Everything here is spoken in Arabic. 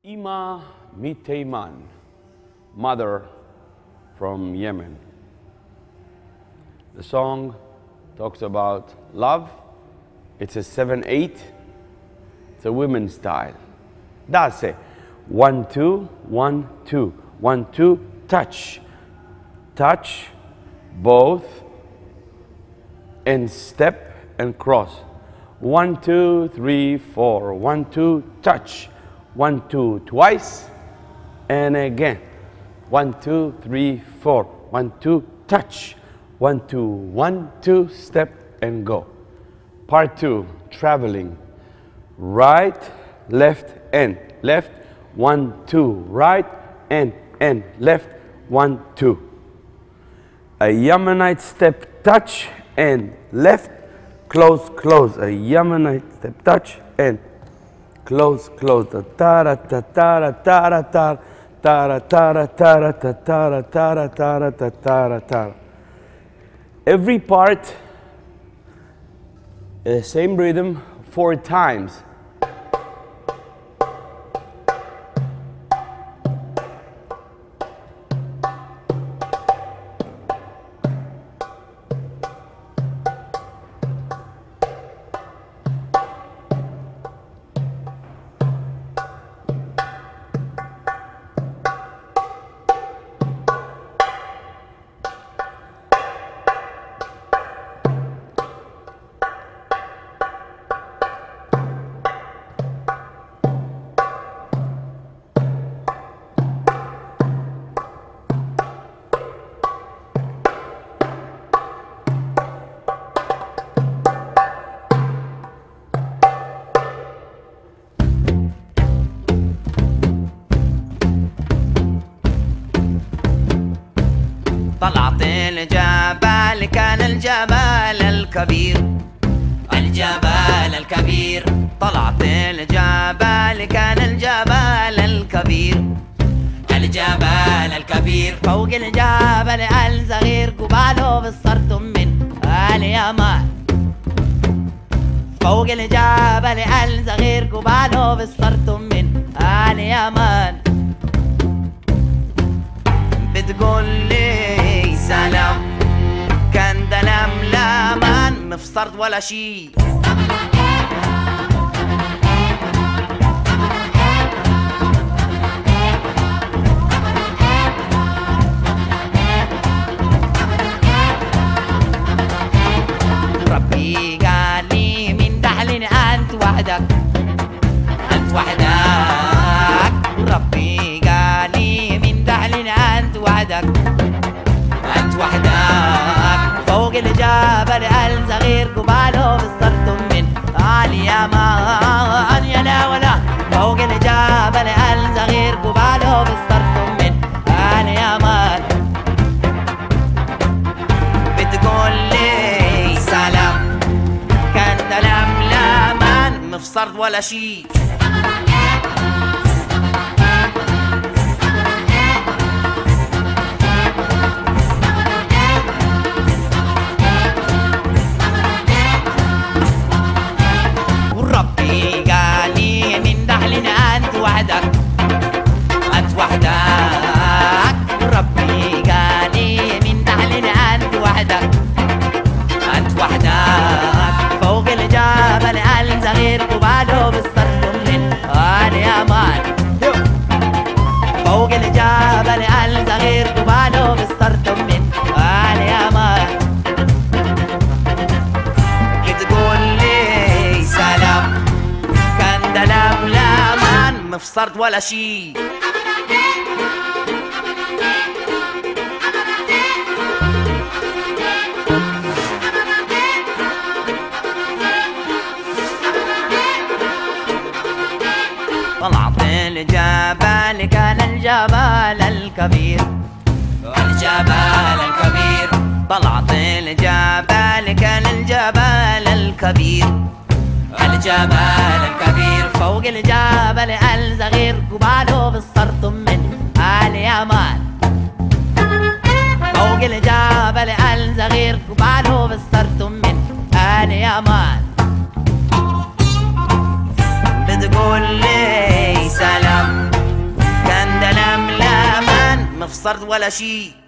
Ima Miteiman, mother from Yemen. The song talks about love. It's a 7/8. It's a women's style. That's it. 1 2 1 2 1 2 touch, touch, both, and step and cross. 1 2 3 4 1 2 touch. 1 2 twice, and again. 1 2 3 4 1 2 touch. 1 2 1 2 step and go. Part 2, traveling. Right, left, and left. 1 2 right, and left. 1 2. A Yemenite step touch and left, close, close. A Yemenite step touch and close, close. Ta-ra ta ta ta ta ta ta ta ta ta ta ta ta ta. Every part, same rhythm 4 times. طلعت الجبل كان الجبل الكبير، الجبل الكبير. طلعت الجبل كان الجبل الكبير، الجبل الكبير. فوق الجبل الصغير قباله بالصرت من اليمن. فوق الجبل الصغير قباله بالصرت من اليمن. بتقول لي سلام كان دلم لامان مفصرت ولا شي. ربي قال لي من دحلني أنت وحدك، أنت وحدك. ربي قال لي من دحلني أنت وحدك، أنت وحدك. فوق الجبل الصغير قباله بالصرت من اليمن. يا لا ولا فوق الجبل الصغير قباله بالصرت من اليمن. بتقول لي سلام كان دلم لامان مفصرت ولا شي. ربي قال لي من دحلنا أنت وحدك، أنت وحدك. ربي قال لي من دحلنا أنت وحدك، أنت وحدك. فوق الجبل الصغير قباله بالصرت من اليمن. فوق الجبل الصغير قباله بالصرت من اليمن. بتقول لي سلام كان دلم لامان مفصرت ولا شي. طلعت الجبل كان الجبل الكبير، الجبل الكبير. طلعت الجبل كان الجبل الكبير، الجبل الكبير. فوق الجبل الصغير قباله بالصرت من اليمن. فوق الجبل الصغير قباله بالصرت من اليمن. بتقول لي سلام خسرت ولا شي.